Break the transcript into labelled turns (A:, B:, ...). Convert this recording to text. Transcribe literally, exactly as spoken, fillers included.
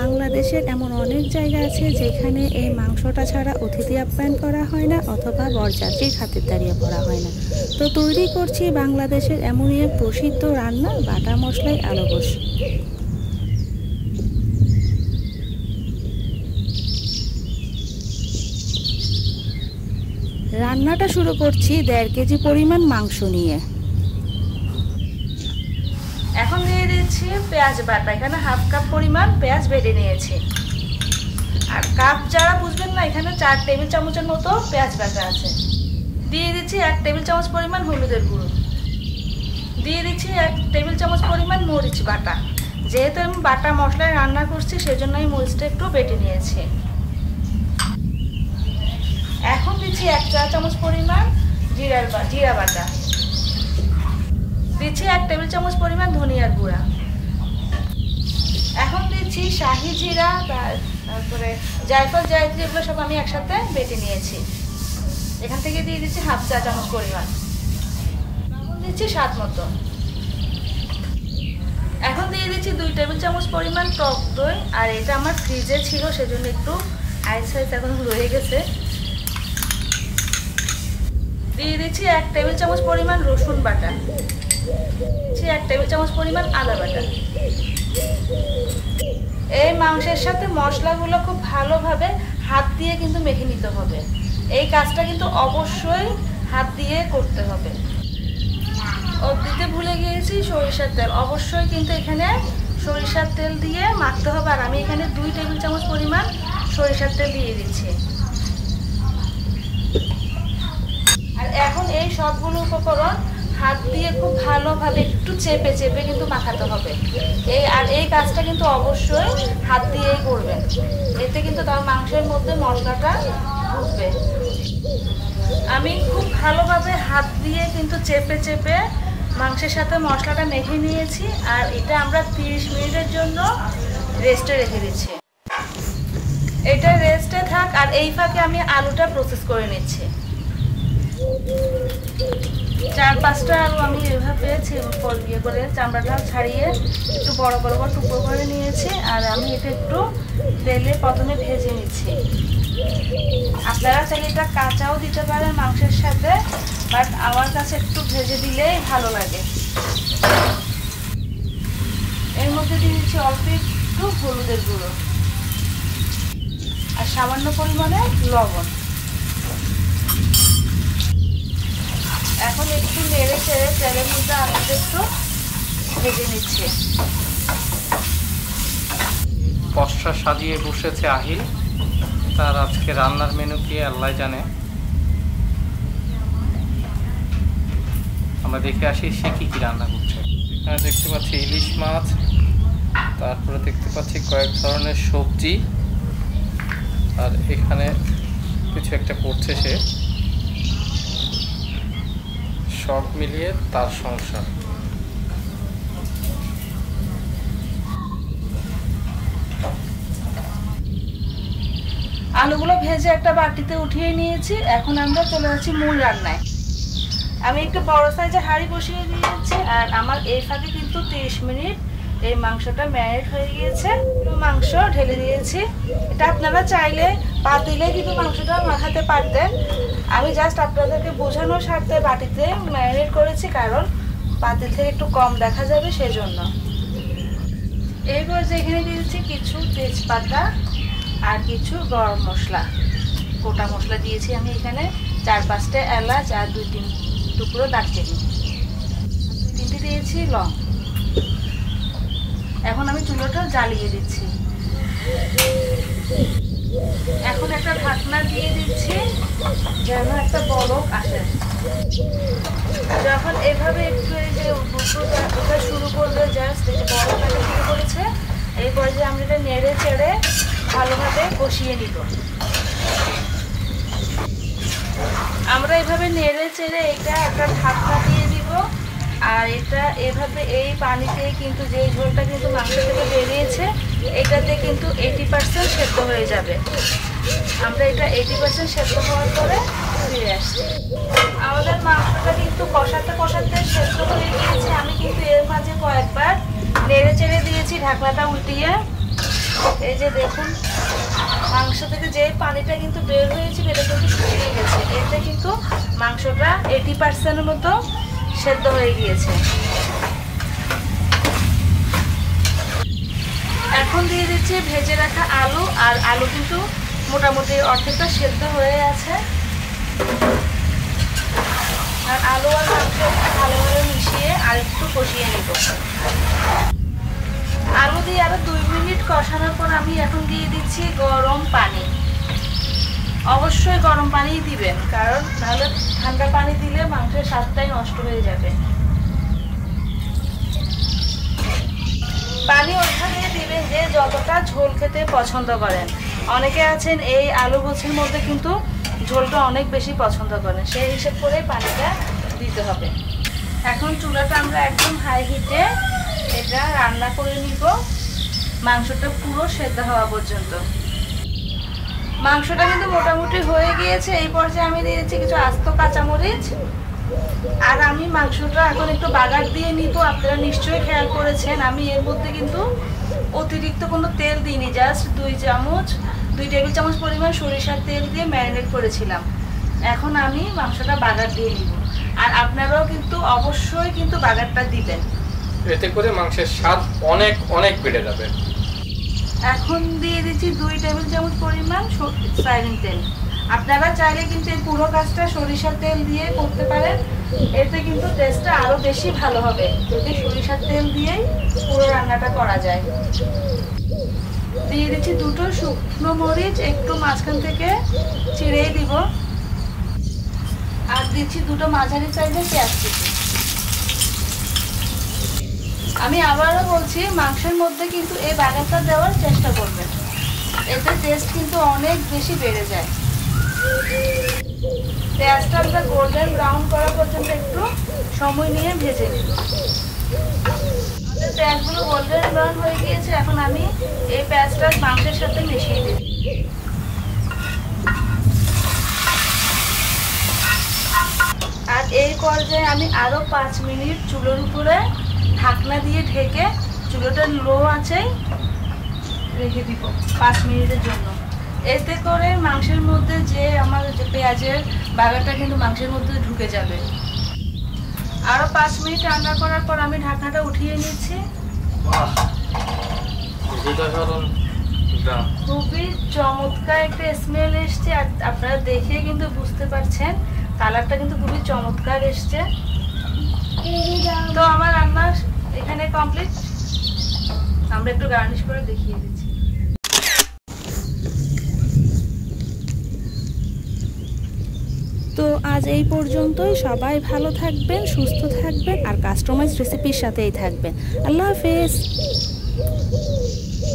A: বাংলাদেশের এমন অনেক জায়গা আছে যেখানে এই মাংসটা ছাড়া অতিথি আপ্যায়ন করা হয় না অথবা বরযাত্রীর খাতিরদারিও করা হয় না। তো তৈরি করছি বাংলাদেশের এমনই এক প্রসিদ্ধ রান্না, বাটা মশলাই আলু গোশ। রান্নাটা শুরু করছি দেড় কেজি পরিমাণ মাংস নিয়ে। এখন দিয়ে দিচ্ছি পেঁয়াজ বাটা, এখানে হাফ কাপ পরিমাণ পেঁয়াজ বেটে নিয়েছি। আর কাপ যারা বুঝবেন না, এখানে চার টেবিল চামচের মতো পেঁয়াজ বাটা আছে। দিয়ে দিচ্ছি এক টেবিল চামচ পরিমাণ হলুদের গুঁড়ো, দিয়ে দিচ্ছি এক টেবিল চামচ পরিমাণ মরিচ বাটা। যেহেতু আমি বাটা মশলায় রান্না করছি সেজন্য আমি মরিচটা একটু বেটে নিয়েছি। এখন দিচ্ছি এক চা চামচ পরিমাণ জিরার বা জিরা বাটা, দিচ্ছি এক টেবিল চামচ পরিমাণ ধনিয়ার গুঁড়া। এখন দিচ্ছি শাহি জিরা, তারপরে জায়ফল জায়ত্রী, এগুলো সব আমি একসাথে বেটে নিয়েছি। এখান থেকে দিয়ে দিচ্ছি হাফ চা চামচ পরিমাণ। লবণ দিচ্ছি স্বাদ মতো। এখন দিয়ে দিচ্ছি দুই টেবিল চামচ পরিমাণ টক দই, আর এটা আমার ফ্রিজে ছিল সেজন্য একটু আইস আইস এখন রয়ে গেছে। দিয়ে দিচ্ছি এক টেবিল চামচ পরিমাণ রসুন বাটা, এক টেবিল চামচ পরিমাণ আদা বাটা। এই মাংসের সাথে মশলাগুলো খুব ভালোভাবে হাত দিয়ে কিন্তু মেখে নিতে হবে। এই কাজটা কিন্তু অবশ্যই হাত দিয়ে করতে হবে। ও দিতে ভুলে গিয়েছি সরিষার তেল, অবশ্যই কিন্তু এখানে সরিষার তেল দিয়ে মাখতে হবে। আর আমি এখানে দুই টেবিল চামচ পরিমাণ সরিষার তেল দিয়ে দিচ্ছি। আর এখন এই সবগুলো উপকরণ হাত দিয়ে খুব ভালোভাবে একটু চেপে চেপে কিন্তু মাখাতে হবে। এই আর এই কাজটা কিন্তু অবশ্যই হাত দিয়েই করবেন, এতে কিন্তু তার মাংসের মধ্যে মশলাটা ঢুকবে। আমি খুব ভালোভাবে হাত দিয়ে কিন্তু চেপে চেপে মাংসের সাথে মশলাটা মেখে নিয়েছি। আর এটা আমরা তিরিশ মিনিটের জন্য রেস্টে রেখে দিচ্ছি। এটা রেস্টে থাক, আর এই ফাঁকে আমি আলুটা প্রসেস করে নিচ্ছি। চার পাঁচটা আলু আমি এভাবে ইয়ে করে চামড়াটা ছাড়িয়ে একটু বড় বড় করে টুকরো করে নিয়েছি। আর আমি এটা একটু তেলে প্রথমে ভেজে নিচ্ছি। আপনারা চাইলে এটা কাঁচাও দিতে পারেন মাংসের সাথে, বাট আমার কাছে একটু ভেজে দিলেই ভালো লাগে। এর মধ্যে দিয়ে দিচ্ছি অল্প একটু হলুদের গুঁড়ো আর সামান্য পরিমাণে লবণ। এখন একটু নেড়ে চেড়ে তেলের মধ্যে আলুটা একটু ভেজে নিচ্ছে।
B: পসরা সাজিয়ে বসেছে আহিল, তার আজকে রান্নার মেনু কি আল্লাহ জানে। আমরা দেখে আসি সে কি কি রান্না করছে। এখানে দেখতে পাচ্ছি ইলিশ মাছ, তারপরে দেখতে পাচ্ছি কয়েক ধরনের সবজি, আর এখানে কিছু একটা করছে সে। সব মিলিয়ে তার সংসার।
A: আলুগুলো ভেজে একটা বাটিতে উঠিয়ে নিয়েছি। এখন আমরা চলে যাচ্ছি মূল রান্নায়। আমি একটা বড় সাইজের হাঁড়ি বসিয়ে দিয়েছি, আর আমার এই ফাঁকে কিন্তু তিরিশ মিনিট এই মাংসটা ম্যারিনেট হয়ে গিয়েছে। মাংস ঢেলে দিয়েছি। এটা আপনারা চাইলে পাতিলে কিন্তু মাংসটা মাখাতে পারতেন। আমি জাস্ট আপনাদেরকে বোঝানোর স্বার্থে বাটিতে ম্যারিনেট করেছি, কারণ পাতিল থেকে একটু কম দেখা যাবে সেজন্য। এরপর যে এখানে দিয়েছি কিছু তেজপাতা আর কিছু গরম মশলা, গোটা মশলা দিয়েছি আমি এখানে। চার পাঁচটা এলাচ আর দুই তিন টুকরো দারচিনি, দুই তিনটে দিয়েছি লং। এখন আমি চুলোটা জ্বালিয়ে দিচ্ছি। এখন একটা ঢাকনা দিয়ে দিচ্ছি যেন একটা বলক আসে। যখন এভাবে একটু এই যে ওটা শুরু করবে, জাস্ট এই যে বলক আসা শুরু করেছে, এই পর্যায়ে আমরা এটা নেড়ে চেড়ে ভালোভাবে কষিয়ে নিব। আমরা এভাবে নেড়ে চেড়ে এটা একটা ঢাকনা দিয়ে দিব। আর এটা এভাবে এই পানিতে কিন্তু যে ঝোলটা কিন্তু মাংস থেকে বেরিয়েছে, এটাতে কিন্তু এইটি পার্সেন্ট সেদ্ধ হয়ে যাবে। আমরা এটা এইটি পার্সেন্ট সেদ্ধ হওয়ার পরে ফিরে আসছি। আমাদের মাংসটা কিন্তু কষাতে কষাতে সেদ্ধ হয়ে গিয়েছে। আমি কিন্তু এর মাঝে কয়েকবার নেড়ে চেড়ে দিয়েছি ঢাকনাটা উল্টিয়ে। এই যে দেখুন মাংস থেকে যে পানিটা কিন্তু বের হয়েছে এটা কিন্তু শুকিয়ে গেছে। এতে কিন্তু মাংসটা এইটি পার্সেন্টের মতো সেদ্ধ হয়ে গিয়েছে। এখন দিয়ে দিচ্ছি ভেজে রাখা আলু, আর আলু কিন্তু মোটামুটি অর্ধেকটা সেদ্ধ হয়ে আছে। আর আলু আর মাংস ভালোভাবে মিশিয়ে আর একটু কষিয়ে নিব। আলু দিয়ে আরো দুই মিনিট কষানোর পর আমি এখন দিয়ে দিচ্ছি গরম পানি। অবশ্যই গরম পানি দিবেন, কারণ নাহলে ঠান্ডা পানি দিলে মাংসের স্বাদটাই নষ্ট হয়ে যাবে। পানি ওখানে দিবেন যে যতটা ঝোল খেতে পছন্দ করেন। অনেকে আছেন এই আলু গোছের মধ্যে কিন্তু ঝোলটা অনেক বেশি পছন্দ করেন, সেই হিসেব করে পানিটা দিতে হবে। এখন চুলাটা আমরা একদম হাই হিটে এটা রান্না করে নিব মাংসটা পুরো সেদ্ধ হওয়া পর্যন্ত। মাংসটা কিন্তু মোটামুটি হয়ে গিয়েছে। এই পর্যায়ে আমি দিয়ে দিচ্ছি কিছু আস্ত কাঁচামরিচ। আর আমি মাংসটা এখন একটু বাগার দিয়ে নিব। আপনারা নিশ্চয়ই খেয়াল করেছেন আমি এর মধ্যে কিন্তু অতিরিক্ত কোনো তেল দিইনি, জাস্ট দুই চামচ দুই টেবিল চামচ পরিমাণ সরিষার তেল দিয়ে ম্যারিনেট করেছিলাম। এখন আমি মাংসটা বাগার দিয়ে নিব, আর আপনারাও কিন্তু অবশ্যই কিন্তু বাগারটা দিবেন,
B: এতে করে মাংসের স্বাদ অনেক অনেক বেড়ে যাবে।
A: এখন দিয়ে দিচ্ছি দুই টেবিল চামচ পরিমাণ সয়াবিন তেল। আপনারা চাইলে কিন্তু এই পুরো কাজটা সরিষার তেল দিয়ে করতে পারেন, এতে কিন্তু টেস্টটা আরো বেশি ভালো হবে যদি সরিষার তেল দিয়েই পুরো রান্নাটা করা যায়। দিয়ে দিচ্ছি দুটো শুকনো মরিচ, একটু মাঝখান থেকে চিড়েই দিব। আর দিচ্ছি দুটো মাঝারি সাইজের পেঁয়াজ কুচি। আমি আবারও বলছি মাংসের মধ্যে কিন্তু এই বাগারটা দেওয়ার চেষ্টা করবেন, এতে টেস্ট কিন্তু অনেক বেশি বেড়ে যায়। পেঁয়াজটা আমরা গোল্ডেন ব্রাউন করা পর্যন্ত একটু সময় নিয়ে ভেজে নিব। আমাদের পেঁয়াজগুলো গোল্ডেন ব্রাউন হয়ে গিয়েছে। এখন আমি এই পেঁয়াজটা মাংসের সাথে মিশিয়ে দিই। আর এই পর্যায়ে আমি আরো পাঁচ মিনিট চুলোর উপরে ঢাকনা দিয়ে ঢেকে চুলোটা লো আঁচেই রেখে দিব পাঁচ মিনিটের জন্য। এতে করে মাংসের মধ্যে যে আমার যে পেঁয়াজের বাগারটা কিন্তু মাংসের মধ্যে ঢুকে যাবে। আরো পাঁচ মিনিট রান্না করার পর আমি ঢাকনাটা উঠিয়ে নিচ্ছি। খুবই চমৎকার একটা স্মেল এসছে, আর আপনারা দেখে কিন্তু বুঝতে পারছেন কালারটা কিন্তু খুবই চমৎকার এসছে। তো আমার রান্না এখানে কমপ্লিট। আমরা একটু গার্নিশ করে দেখিয়ে দিচ্ছি। তো আজ এই পর্যন্তই। সবাই ভালো থাকবেন, সুস্থ থাকবেন, আর কাস্টমাইজ রেসিপির সাথেই থাকবেন। আল্লাহ হাফেজ।